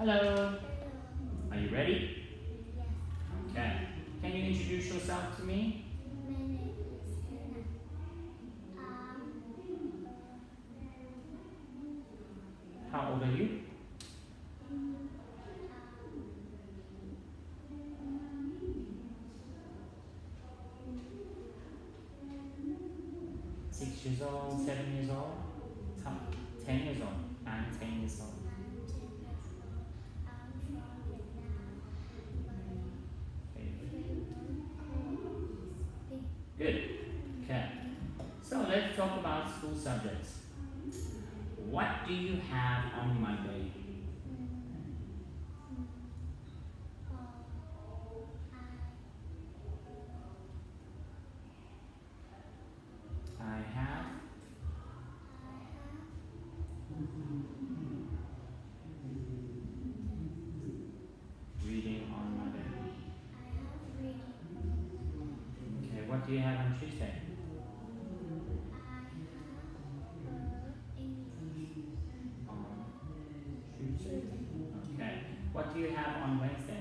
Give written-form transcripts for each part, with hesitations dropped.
Hello. Are you ready? Yes. Okay. Can you introduce yourself to me? My name is Hannah. How old are you? Um, 6 years old, 7 years old? How? 10 years old. I'm 10 years old. I'm 10 years old. I'm from Vietnam. My favorite color is pink. Good. Okay. So let's talk about school subjects. What do you have on Monday? I have reading on Monday. I have reading. Okay. What do you have on Tuesday? I have English. On Tuesday. Okay. What do you have on Wednesday?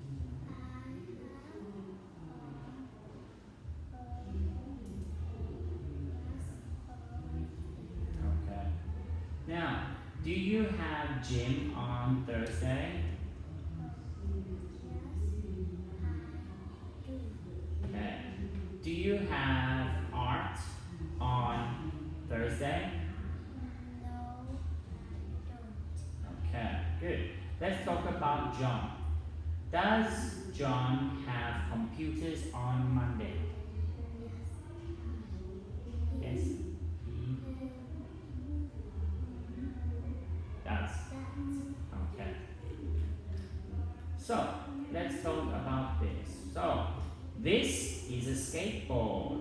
Okay. Now, do you have gym on Thursday? Okay. Do you have art on Thursday? Okay, good. Let's talk about John. Does John have computers on Monday? Yes, he does. Okay. So, let's talk about this. So, this is a skateboard.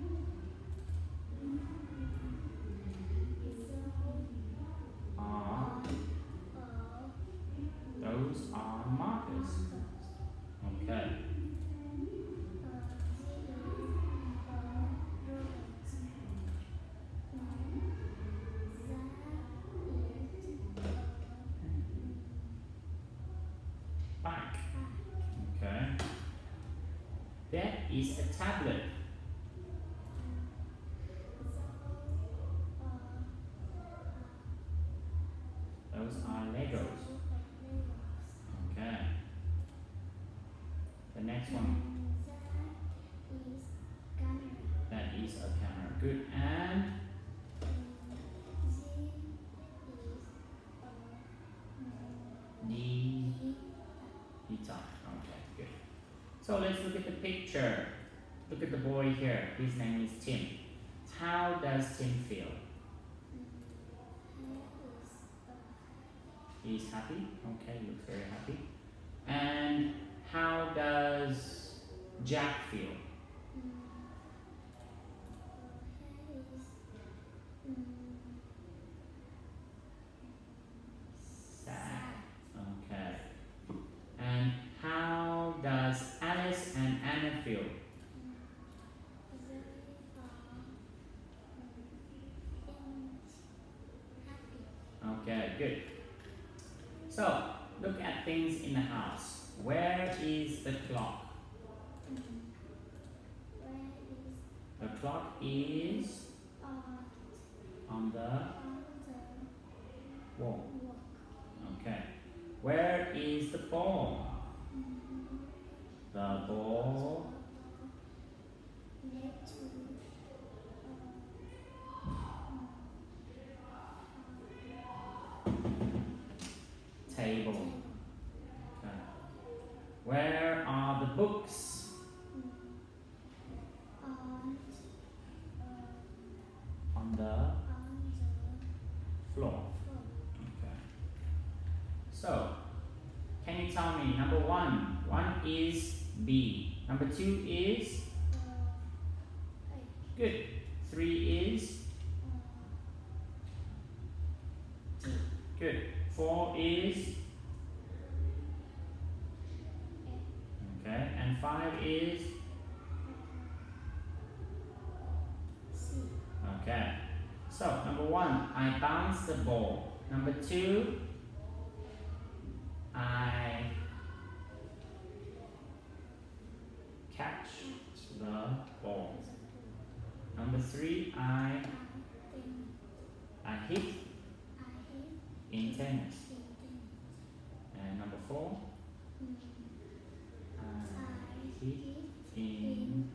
Those are markers. Okay. Back. Okay. That is a tablet. Those are Legos. Okay. The next one. That is a camera. Good. And the guitar. Okay, good. So let's look at the picture. Look at the boy here. His name is Tim. How does Tim feel? He's happy. Okay, he looks very happy. And how does Jack feel? Sad. Okay. And how does Alice and Anna feel? Okay, good. So, look at things in the house. Where is the clock? The clock is on the wall. Okay. Where is the ball? The ball table. Okay. Where are the books? On the floor. Okay. So, can you tell me, number one? One is B. Number two is? Good. Three is? Good. Four is? Okay. And five is? Okay. So, number one, I bounce the ball. Number two, I 3, Tin. I hit I hit in tennis. in tennis. And number 4, I hit in In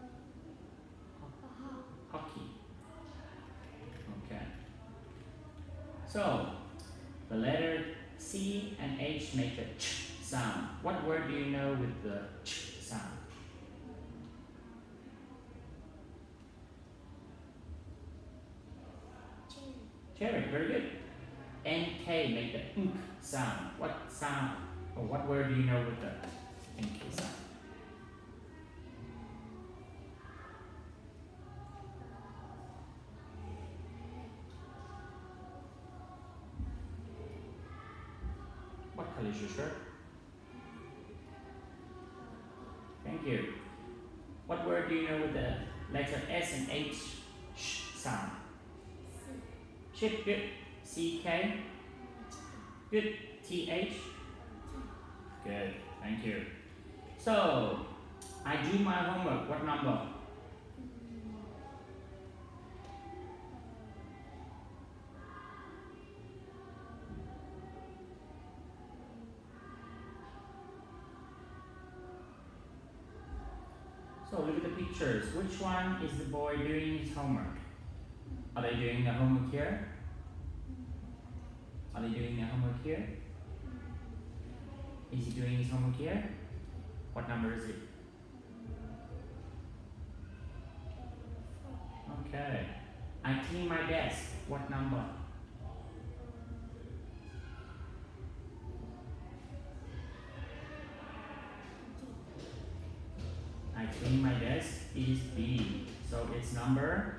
hockey. Okay. So the letter C and H make the ch sound. What word do you know with the ch sound? Cherry, very good. NK make the nk sound. What sound or what word do you know with the NK sound? What color is your shirt? Thank you. What word do you know with the letter S and H sh sound? Chip, good. CK, good. TH, good. Thank you. So, I do my homework. What number? So, look at the pictures. Which one is the boy doing his homework? Are they doing the homework here? Are they doing their homework here? Is he doing his homework here? What number is it? Okay. I clean my desk. What number? I clean my desk is B. So it's number.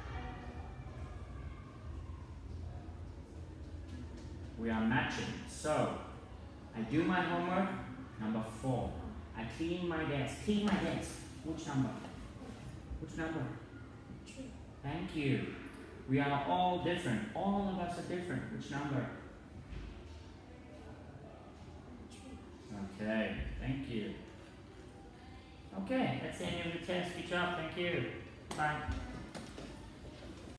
We are matching. So I do my homework, number 4. I clean my desk. Clean my desk. Which number? Which number? 3. Thank you. We are all different. All of us are different. Which number? 3. Okay, thank you. Okay, that's the end of the test. Good job. Thank you. Bye.